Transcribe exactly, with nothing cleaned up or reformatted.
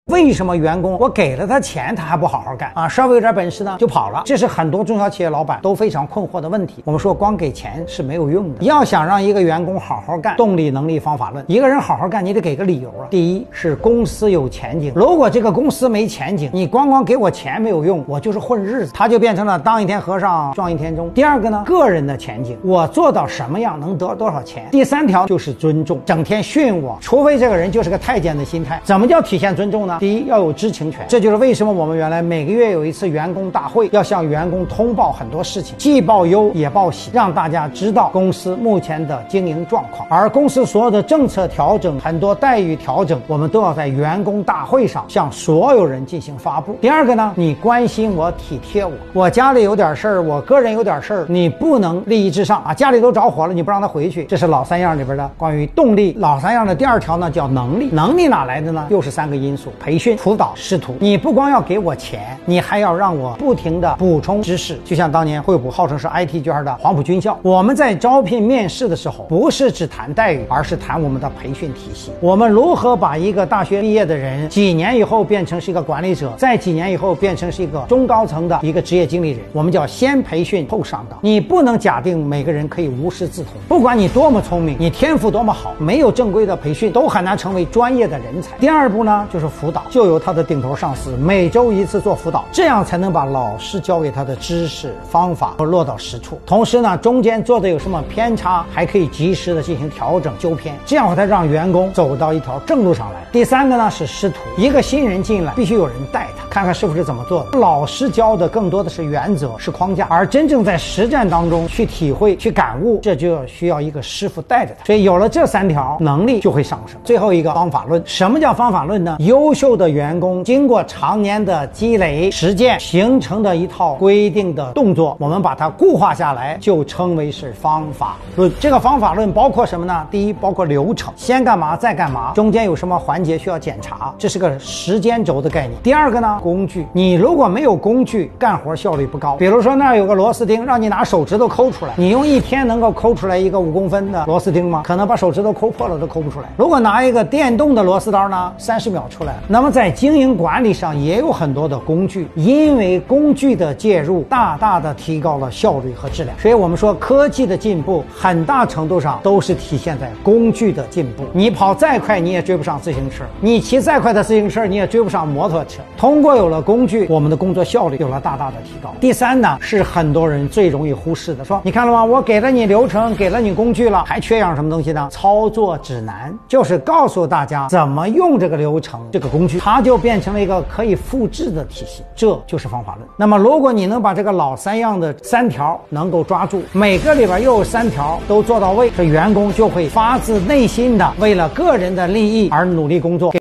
为什么员工我给了他钱，他还不好好干啊？稍微有点本事呢就跑了？这是很多中小企业老板都非常困惑的问题。我们说光给钱是没有用的，要想让一个员工好好干，动力、能力、方法论，一个人好好干，你得给个理由啊。第一是公司有前景，如果这个公司没前景，你光光给我钱没有用，我就是混日子，他就变成了当一天和尚撞一天钟。第二个呢，个人的前景，我做到什么样能得多少钱。第三条就是尊重，整天训我，除非这个人就是个太监的心态。怎么叫体现尊重呢？第一要有知情权，这就是为什么我们原来每个月有一次员工大会，要向员工通报很多事情，既报忧也报喜，让大家知道公司目前的经营状况。而公司所有的政策调整、很多待遇调整，我们都要在员工大会上向所有人进行发布。第二个呢，你关心我、体贴我，我家里有点事儿，我个人有点事儿，你不能利益至上啊！家里都着火了，你不让他回去，这是老三样里边的关于动力。老三样的第二条呢，叫能力。能力哪来的呢？又是三个因素：培训、辅导、师徒。你不光要给我钱，你还要让我不停的补充知识。就像当年惠普号称是 I T 圈的黄埔军校，我们在招聘面试的时候，不是只谈待遇，而是谈我们的培训体系。我们如何把一个大学毕业的人，几年以后变成是一个管理者，再几年以后变成是一个中高层的一个职业经理人？我们叫先培训后上岗。你不能假定每个人可以无师自通，不管你多么聪明，你天赋多么好，没有正规的培训，都很难成为专业的人才。第二步呢，就是辅导，就由他的顶头上司每周一次做辅导，这样才能把老师教给他的知识方法都落到实处。同时呢，中间做的有什么偏差，还可以及时的进行调整纠偏，这样才让员工走到一条正路上来。第三个呢是师徒，一个新人进来必须有人带他，看看师傅是怎么做的。老师教的更多的是原则、是框架，而真正在实战当中去体会、去感悟，这就需要一个师傅带着他。所以有了这三条，能力就会上升。最后一个方法论，什么叫方法论呢？优秀的员工经过常年的积累实践形成的一套规定的动作，我们把它固化下来，就称为是方法论。这个方法论包括什么呢？第一，包括流程，先干嘛再干嘛，中间有什么环节需要检查，这是个时间轴的概念。第二个呢，工具，你如果没有工具，干活效率不高。比如说那儿有个螺丝钉，让你拿手指头抠出来，你用一天能够抠出来一个五公分的螺丝钉吗？可能把手指头抠破了都抠不出来。如果拿一个电动的螺丝刀呢，三十秒出来了。那么在经营管理上也有很多的工具，因为工具的介入，大大的提高了效率和质量。所以我们说科技的进步很大程度上都是体现在工具的进步。你跑再快你也追不上自行车，你骑再快的自行车你也追不上摩托车。通过有了工具，我们的工作效率有了大大的提高。第三呢，是很多人最容易忽视的，说你看了吗？我给了你流程，给了你工具了，还缺样什么东西呢？操作指南，就是告诉大家怎么用这个流程、这个工具，它就变成了一个可以复制的体系，这就是方法论。那么如果你能把这个老三样的三条能够抓住，每个里边又有三条都做到位，这员工就会发自内心的为了个人的利益而努力工作。